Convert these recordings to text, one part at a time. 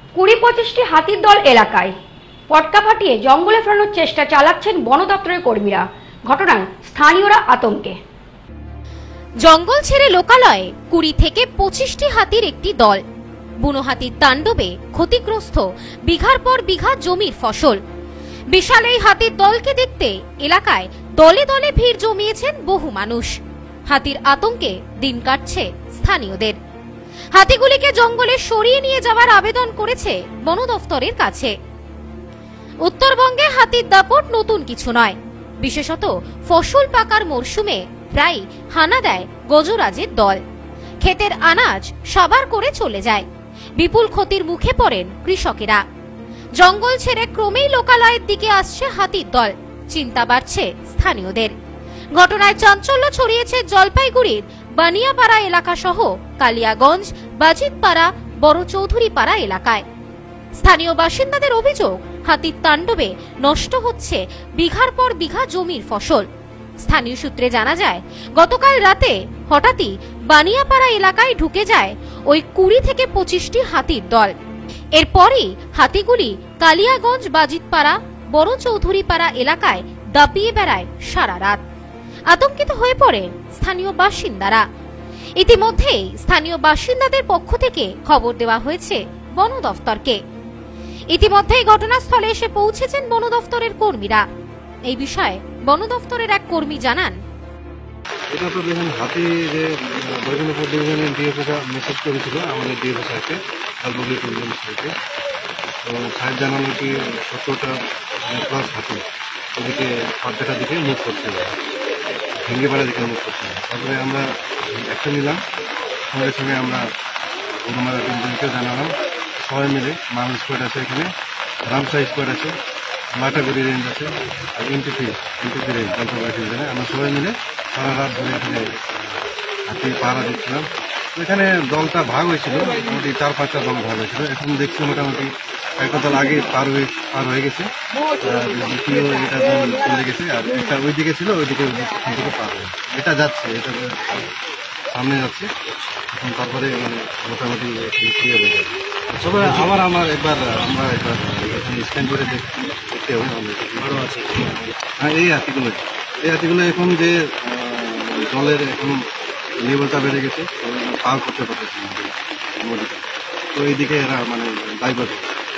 20-25টি হাতির দল এলাকায় পটকা ফাটিয়ে জঙ্গলে ফেরানোর চেষ্টা চালাচ্ছেন বন দপ্তরের কর্মীরা। ঘটনায় স্থানীয়রা আতঙ্কে। জঙ্গল ছেড়ে লোকালয়ে 20 থেকে 25টি হাতির একটি দল। বুনো হাতির তাণ্ডবে ক্ষতিগ্রস্ত বিঘার পর বিঘা জমির ফসল। বিশাল এই হাতির দলকে দেখতে এলাকায় দলে দলে ভিড় জমিয়েছেন বহু মানুষ। হাতির আতঙ্কে দিন কাটছে স্থানীয়দের। হাতিগুলিকে জঙ্গলে সরিয়ে নিয়ে যাওয়ার আবেদন করেছে বন দফতরের কাছে। উত্তরবঙ্গে হাতির দাপট নতুন কিছু নয়। বিশেষত ফসল পাকার মরশুমে প্রায় হানা দেয় গজরাজের দল। ক্ষেতের আনাজ সাবার করে চলে যায়। বিপুল ক্ষতির মুখে পড়েন কৃষকেরা। জঙ্গল ছেড়ে ক্রমেই লোকালয়ের দিকে আসছে হাতির দল। চিন্তা বাড়ছে স্থানীয়দের। ঘটনায় চাঞ্চল্য ছড়িয়েছে জলপাইগুড়ির বানিয়াপাড়া এলাকা সহ কালিয়াগঞ্জ, বাজিতপাড়া, বড় চৌধুরীপাড়া এলাকায়। স্থানীয় বাসিন্দাদের অভিযোগ, হাতির তাণ্ডবে নষ্ট হচ্ছে বিঘার পর বিঘা জমির ফসল। স্থানীয় সূত্রে জানা যায়, গতকাল রাতে হঠাৎই বানিয়াপাড়া এলাকায় ঢুকে যায় ওই 20 থেকে 25টি হাতির দল। এরপরই হাতিগুলি কালিয়াগঞ্জ, বাজিতপাড়া, বড় চৌধুরীপাড়া এলাকায় দাপিয়ে বেড়ায় সারা রাত। আতঙ্কিত হয়ে পড়ে স্থানীয় বাসিন্দারা। ইতিমধ্যেই স্থানীয় বাসিন্দাদের পক্ষ থেকে খবর দেওয়া হয়েছে বন দফতরকে। ইতিমধ্যেই ঘটনাস্থলে এসে পৌঁছেছেন বন দফতরের কর্মীরা। এই বিষয়ে বন দফতরের এক কর্মী জানান, এটা তো দেখুন হাতি যে বৈজনপুর ডিভিশনের ডিএফও মেসেজ করেছিল আমাদের ডিএফও সাহেবকে, জলপাইগুড়ি ট্যুরিজম সাহেবকে। তো সাহেব জানালো কি 70টা প্লাস হাতি ওদিকে পাড্ডাটার দিকে মুভ করছে, ভেঙ্গেপাড়ার দিকে মুভ করছে। তারপরে আমরা অ্যাকশন নিলাম। সঙ্গে সঙ্গে আমরা গরুমারা টিমকে জানালাম। সবাই মিলে মাল স্কোয়াড আছে, এখানে রামসাই স্কোয়াড আছে, লাটাগুড়ি রেঞ্জ আছে, আর এনটিপি রেঞ্জ জলপাইগুড়ি রেঞ্জে আমরা সবাই মিলে সারা রাত ধরে এখানে হাতি পাহারা দিচ্ছিলাম। তো এখানে দলটা ভাগ হয়েছিল, মোটামুটি 4-5টা দল ভাগ হয়েছিল। এখন দেখছি মোটামুটি একটা দল আগে পার হয়ে গেছে, দ্বিতীয় এটা দল চলে গেছে, আর একটা ওইদিকে ছিল, ওইদিকে পার হয়ে এটা যাচ্ছে, এটা সামনে যাচ্ছে এখন। তারপরে মানে মোটামুটি ক্লিয়ার হয়ে যাবে। তবে আমরা একবার স্ক্যান করে দেখতে হবে আরও আছে। হ্যাঁ, এই হাতিগুলো এখন যে জলের এখন লেভেলটা বেড়ে গেছে, পার করতে পারতেছে নদীটা, তো এইদিকে এরা মানে ডাইভার্ট।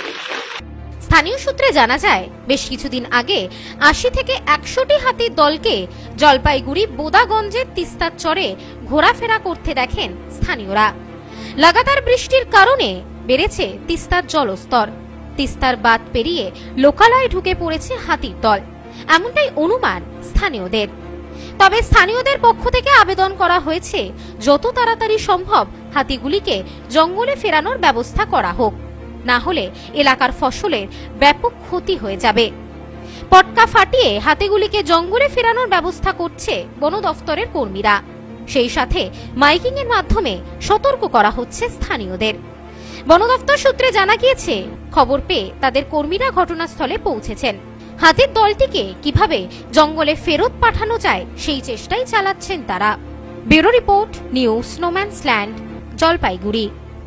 স্থানীয় সূত্রে জানা যায়, বেশ কিছুদিন আগে 80 থেকে 100টি হাতির দলকে জলপাইগুড়ি বোদাগঞ্জের তিস্তার চরে ঘোরাফেরা করতে দেখেন স্থানীয়রা। লাগাতার বৃষ্টির কারণে বেড়েছে তিস্তার জলস্তর। তিস্তার বাঁধ পেরিয়ে লোকালয়ে ঢুকে পড়েছে হাতির দল, এমনটাই অনুমান স্থানীয়দের। তবে স্থানীয়দের পক্ষ থেকে আবেদন করা হয়েছে, যত তাড়াতাড়ি সম্ভব হাতিগুলিকে জঙ্গলে ফেরানোর ব্যবস্থা করা হোক, না হলে এলাকার ফসলের ব্যাপক ক্ষতি হয়ে যাবে। পটকা ফাটিয়ে হাতিগুলিকে জঙ্গলে ফেরানোর ব্যবস্থা করছে বন দফতরের কর্মীরা। সেই সাথে মাইকিং এর মাধ্যমে সতর্ক করা হচ্ছে স্থানীয়দের। বন দফতর সূত্রে জানা গিয়েছে, খবর পেয়ে তাদের কর্মীরা ঘটনাস্থলে পৌঁছেছেন। হাতির দলটিকে কিভাবে জঙ্গলে ফেরত পাঠানো যায় সেই চেষ্টাই চালাচ্ছেন তারা। ব্যুরো রিপোর্ট, নিউজ স্নোম্যান্সল্যান্ড, জলপাইগুড়ি।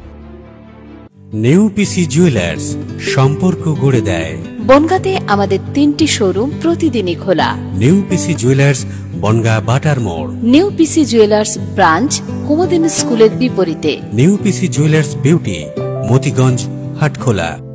নেউপিসি জুয়েলার্স, সম্পর্ক গড়ে দেয়। বনগাঁতে আমাদের 3টি শোরুম প্রতিদিনই খোলা। নেউপিসি জুয়েলার্স, বনগাঁ বাটার মোড়। নেউপিসি জুয়েলার্স ব্রাঞ্চ কুমুদিনী স্কুলের বিপরীতে। নেউপিসি জুয়েলার্স বিউটি, মতিগঞ্জ, হাটখোলা।